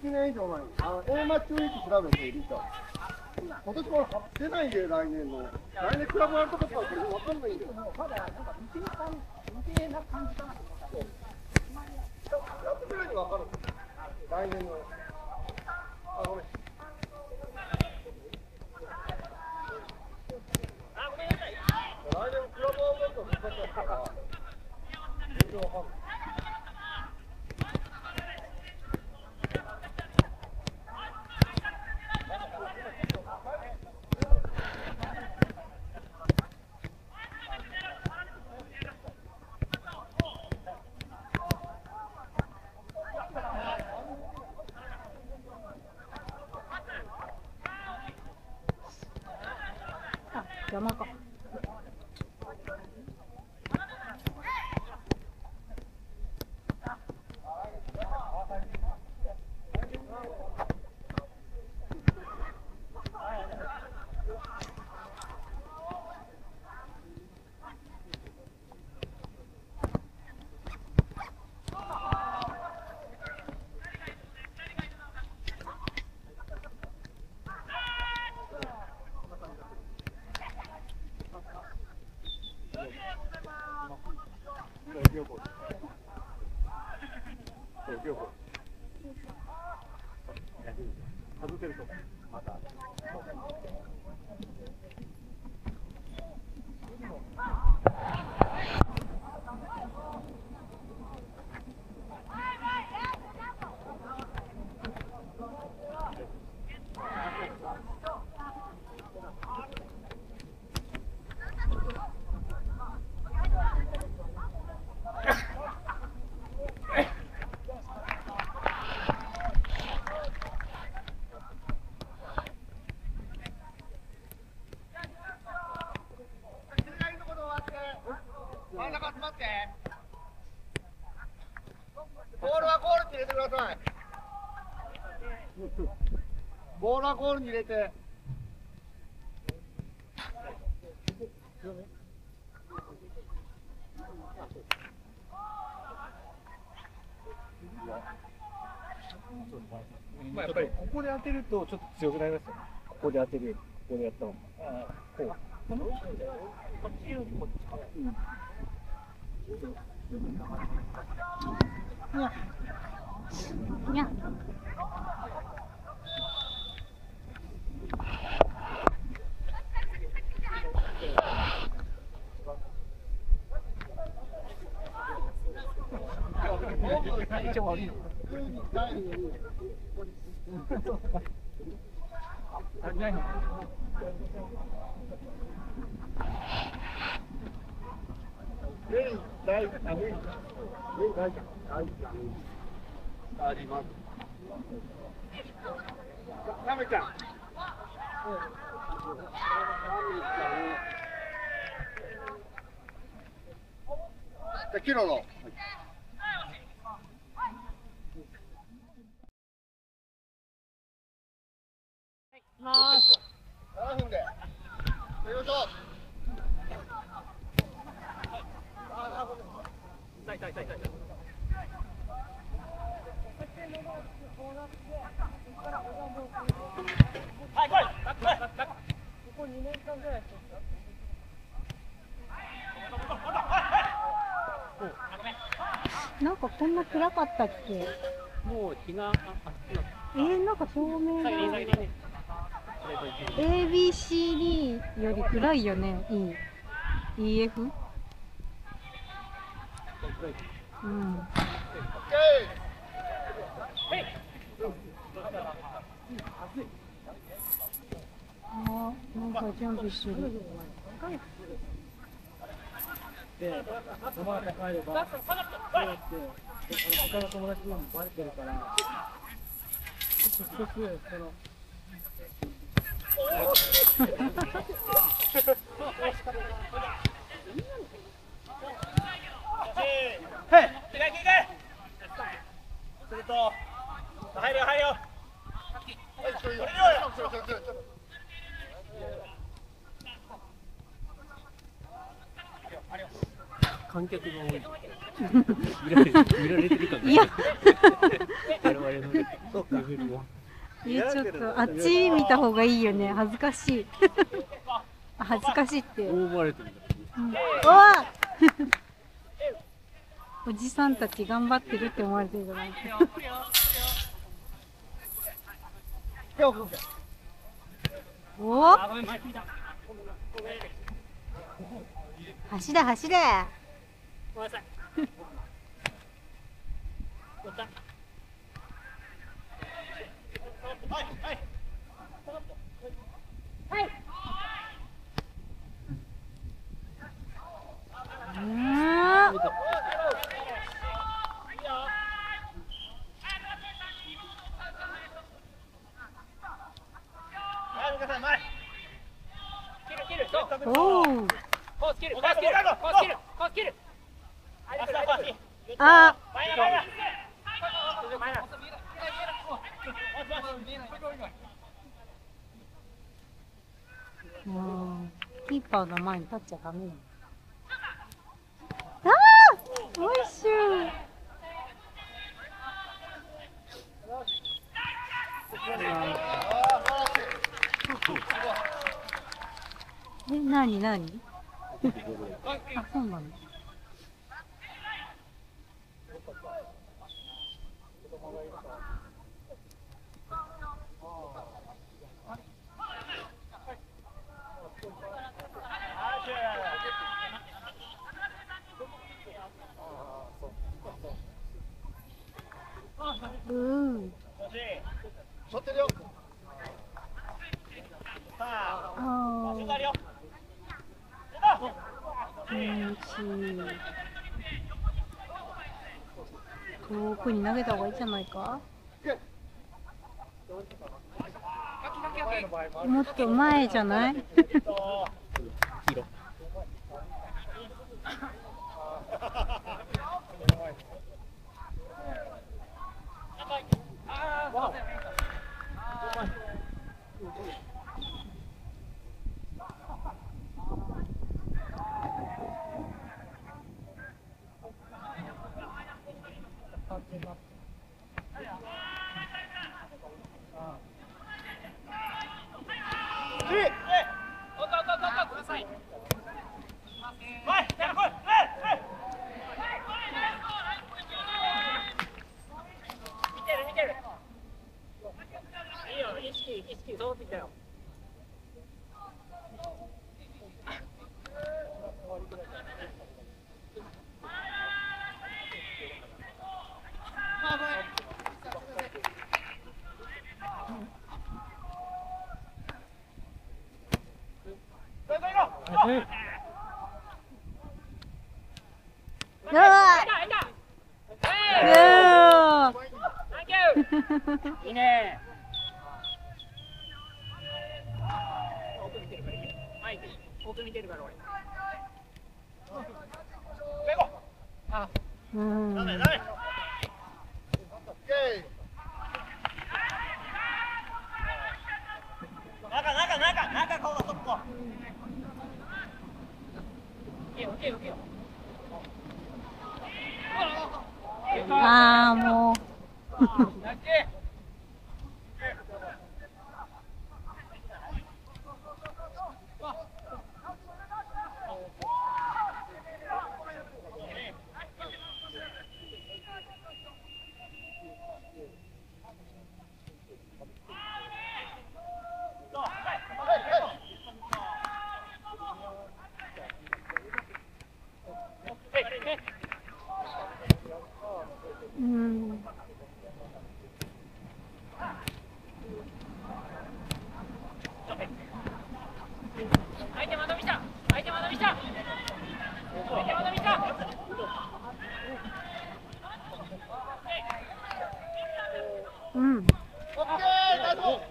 年以上前にA マッチウィーク調べている人。今年も出ないで来年の。来年クラブワールドカップはこれ分かんないんだよ。まだなんか未定な感じかな。そう。やってくらいに分かる。来年の。あ、ごめん。来年クラブワールドカップは難しかったから。全然分かんない。 邪魔か。外せるとまた。真ん中集まって。ボールはゴールに入れてください。ボールはゴールに入れて。 まあやっぱりここで当てるとちょっと強くなりますよね。ここで当てるよりここでやった方が。こう。こっちよりこっちか。 にゃ。にゃ。 一応悪いの。足りないの。 あります。ラメちゃん。じゃ、キロの。7分で。よいしょ。 痛い痛い痛い痛い。はい、来い。 ここ2年間ぐらいしてた。なんかこんな暗かったっけ？ もう日がなんか照明が ABCD より暗いよね。EF？ うん。なんか準備してる。 で、友達帰れば、そうやって他の友達にもバレてるから、結局その。すると、入るよ入るよ。 観客が多い。見られてる感が。 いや我々のレベルは。 ちょっとあっち見た方がいいよね。恥ずかしい。恥ずかしいって。 思われてるんだ。 うわおじさんたち頑張ってるって思われてるじゃない。お走れ走れ。 ごめんなさい。 おお。 コース切る、コース切る、コース切る、コース切る。 あ。キーパーの前に立っちゃダメよ。ああ、おいしゅう。なになに。あ、そうなの。 しょってるよ。 遠くに投げた方がいいじゃないか。もっと前じゃない。 いいね。奥見てるから俺。 うん。 ダメ。オッケー。中顔だとこ。 ああ、もう。うん。 相手まだ見た。 うん。 オッケー、大丈夫。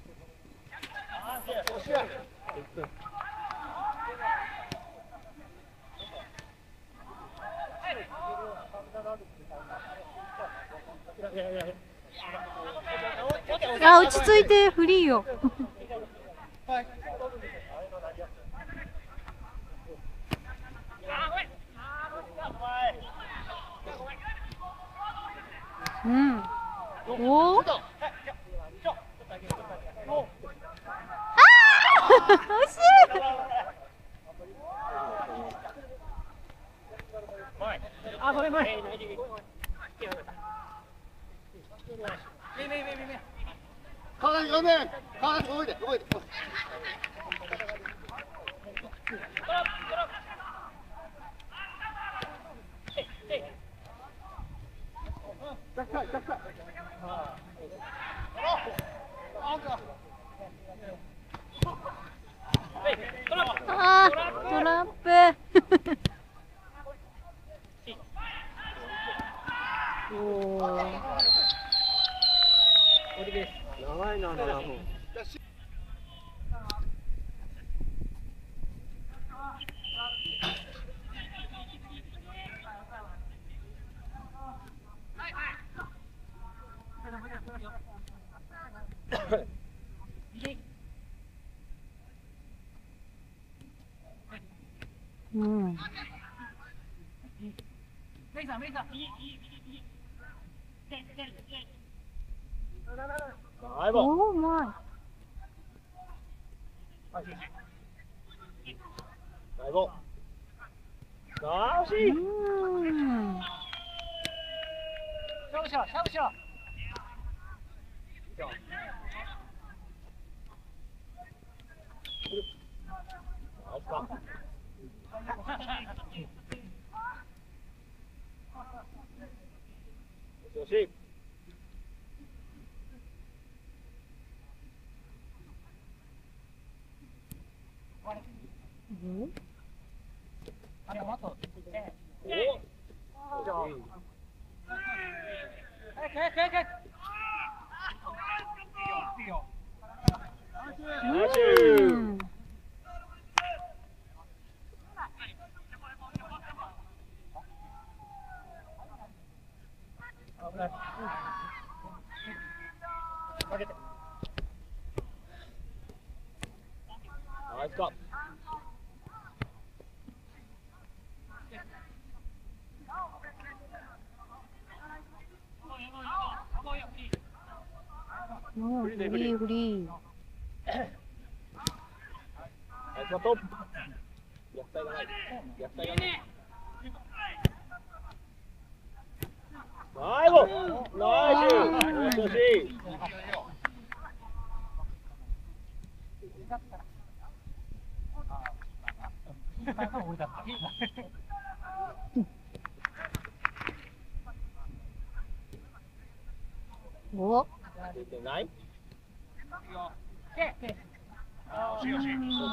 あ、落ち着いてフリーよ。 はい。 うん。おお。ああ、惜しい。 あ、ごめんごめん。 川上、川上、動いて、動いて。 ああ、トラップ。おお。 長いな、7分。 うん。おお、うまい。うん。 勝負しろ、勝負しろ。 よし。 あれ、もっと。 お。 うん。 ナイスか。 おお、フリーフリー。 ナイスカット。虐待がない。虐待がない。ナイス。ナイス。よしよし。 お。 出てない。よよし。 し。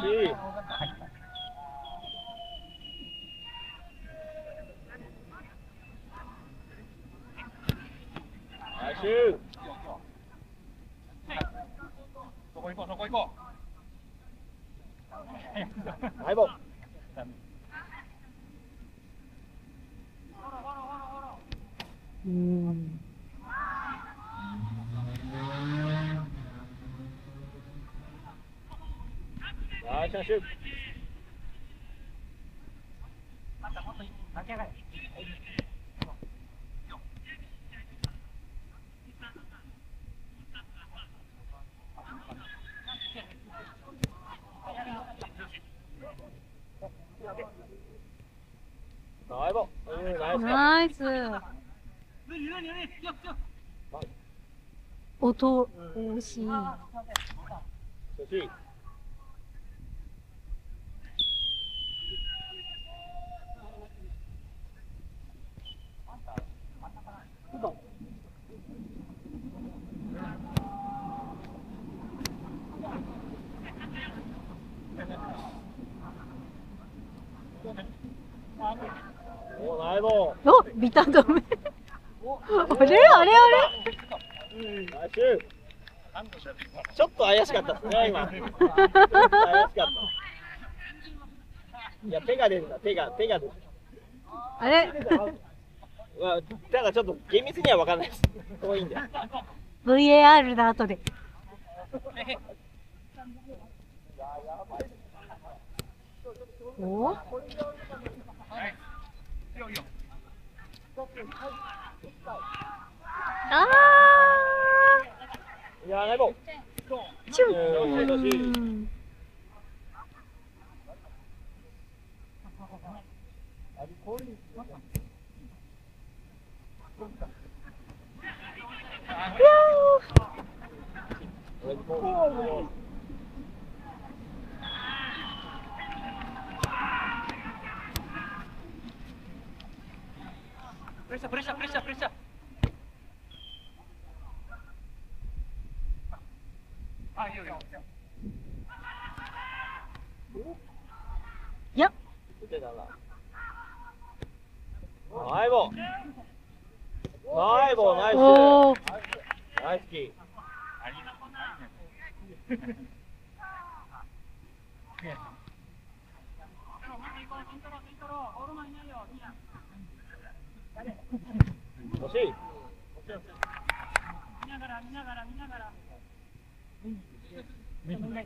ナイス。 そこ行こう、そこ行こう。 ナイボ。 うん。 ナイスシュート。ナイボ。 ナイス。音、惜しい。 よし。お、ナイボ。 お、ビタ止め。あれあれあれ。 ナイス。ちょっと怪しかったですね、今。怪しかった。いや、手が出るんだ、手が出る。 あれ。 ただちょっと厳密には分かんないです。遠いんで。 VAR の後で。お。 あいや、ナイボ。 ー、チュン。 プレッシャープレッシャープレッシャープレッシャー。あ、いいよいいよ。 いや、 ナイボ。ナイボ、ナイス。 おー、 ナイスキー。惜しい。 見ながら見ながら見ながら。やってみ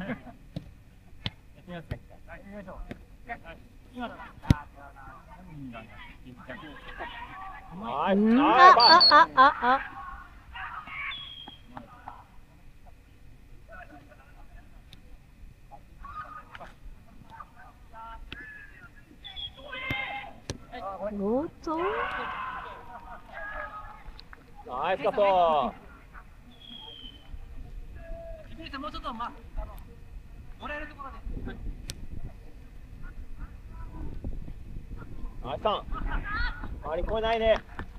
ますか。はい、よいしょ。今の。 ナイス。 うん、 ナイあ。おっと。 ナイスカット。 もうちょっと、もらえるところで。 ナイスさん。周り越えないね。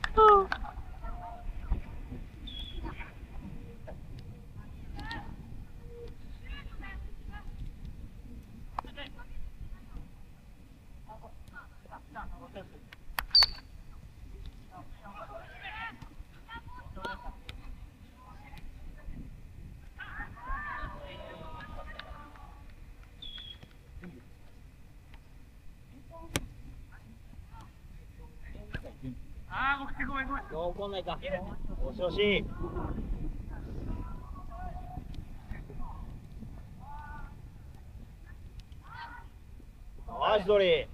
あー、ごめんごめん。 怒んないか。惜しい惜しい。ナイスドリー。 うん。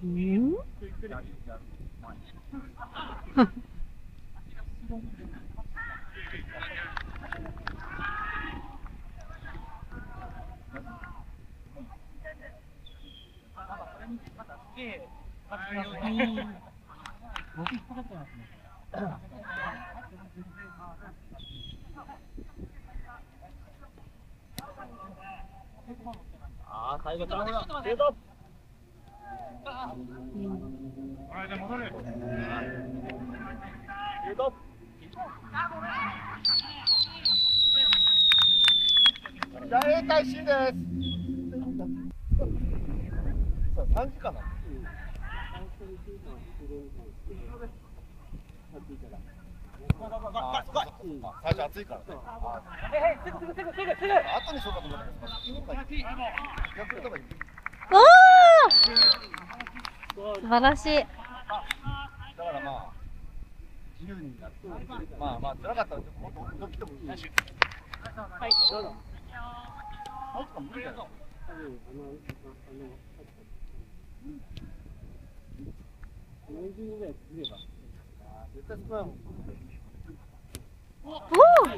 ああ、最後チャンスだ。シュート。 はい、じゃあ戻る。 シュート。 大開始です。3時かな。最初暑いからね。 すぐ。 後にしようかと思ったんですけど、逆に多分おー、素晴らしい。 だからまあ自由になって、まあ辛かったらもっと動きともいいし。 はい、どうぞ。 あとか無理だよ。絶対少ないもん。 おー、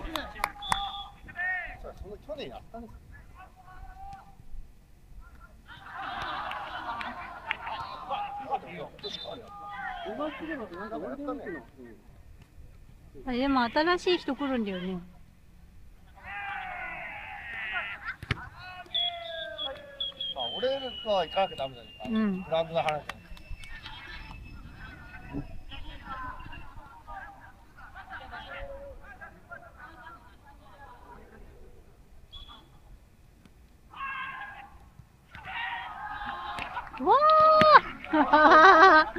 その去年やったんですよ。 あれでも新しい人来るんだよね。 まあ俺らは行かなきゃダメだよ。 うん。 グラウンドの話だね。 わあ。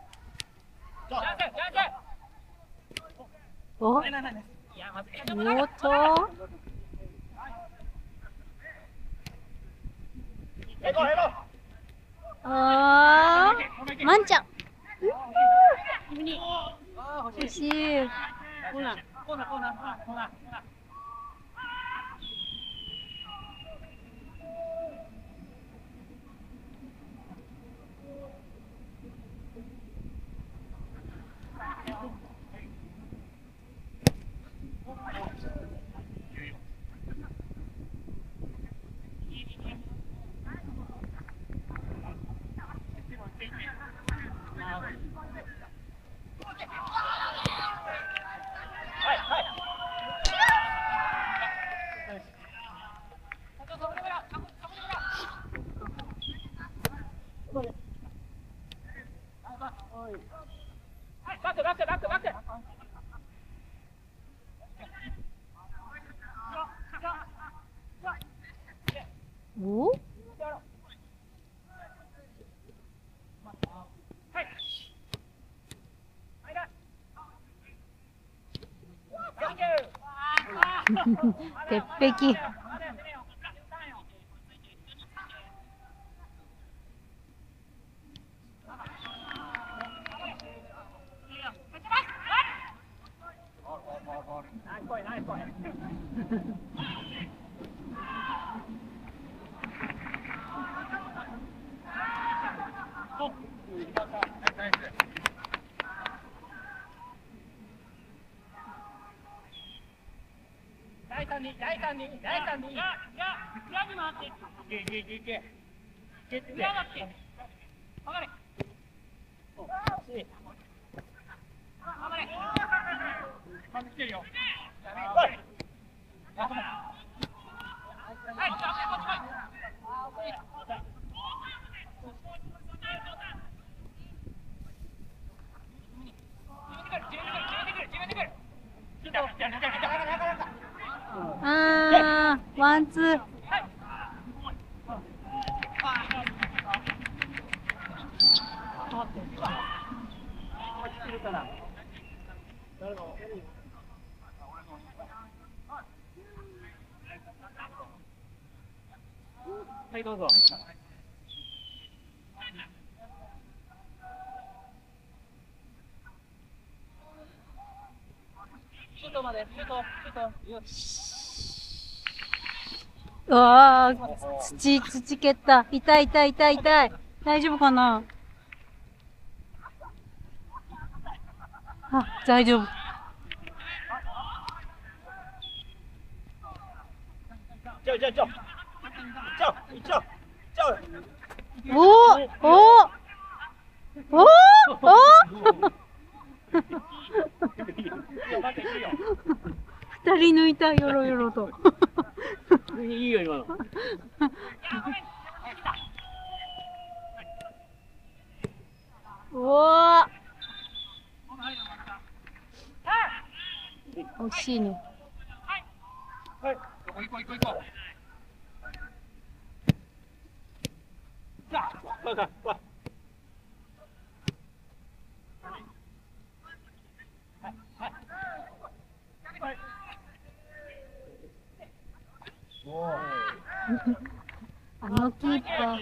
お、おっと。あー、まんちゃん。惜しい。 コーナー。 鉄壁。 第三に第三に第三に裏に回っていけいけいけいけ裏だって上がれ頑張れ感じてるよはいあー、ワンツー。 はい、どうぞ。シュートまで、シュート、よし。 うわー、土蹴った。痛い痛い痛い痛い。大丈夫かな。あ、大丈夫。おーおーおーおー二人抜いた、よろよろと。 いいよ、今の。 うわー、惜しいね。 はい、行こう行こう行こう。さあ、来い来い来い。 あのキーパー。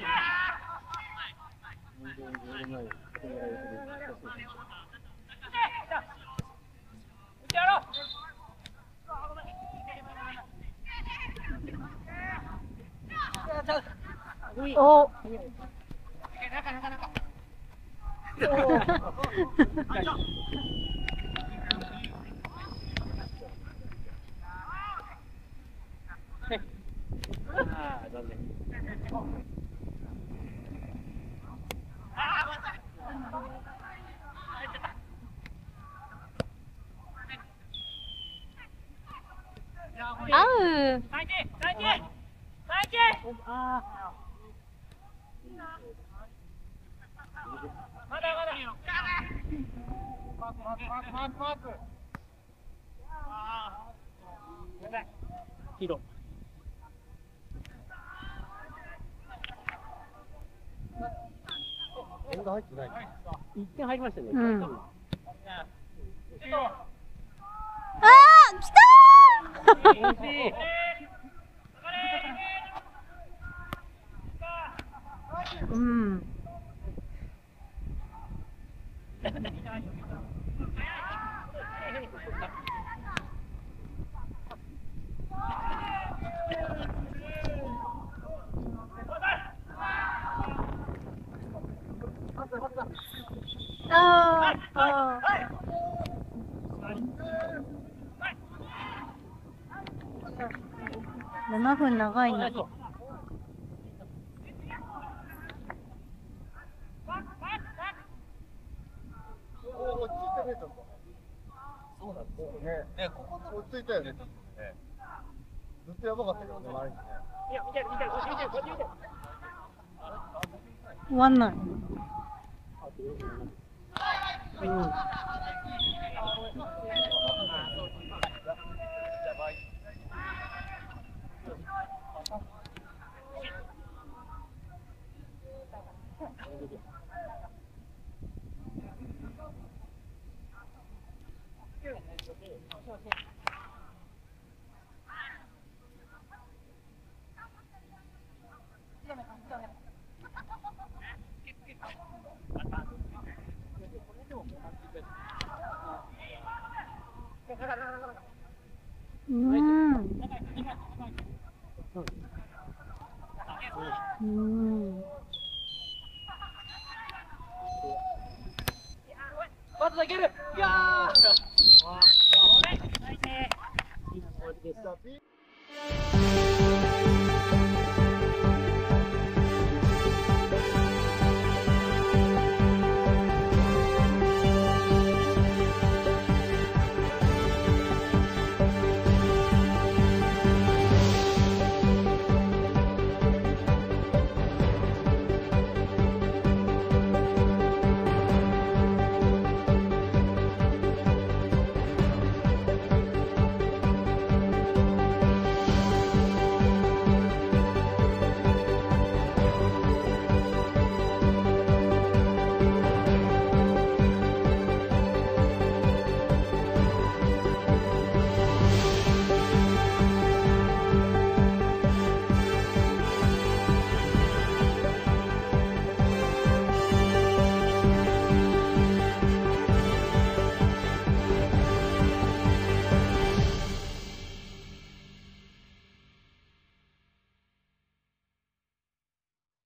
お。 ああ、残念。 合う。 まだまだ。ヒーロー。 点が入ってない。 1点入りましたね。 うん。あー、来たー。 惜しい。 うん。ああ。7分長いな。 落ち着いてね、ちょっと。そうなんですね。ね、ここ落ち着いたよね、ちょっとね。ずっとやばかったけどね、周りにね。 いや、見てる、見てる、こっち見てる、こっち見てる。 終わんない。 うん。 バットだける。いやー。あ、ナイスね。いいボールでした。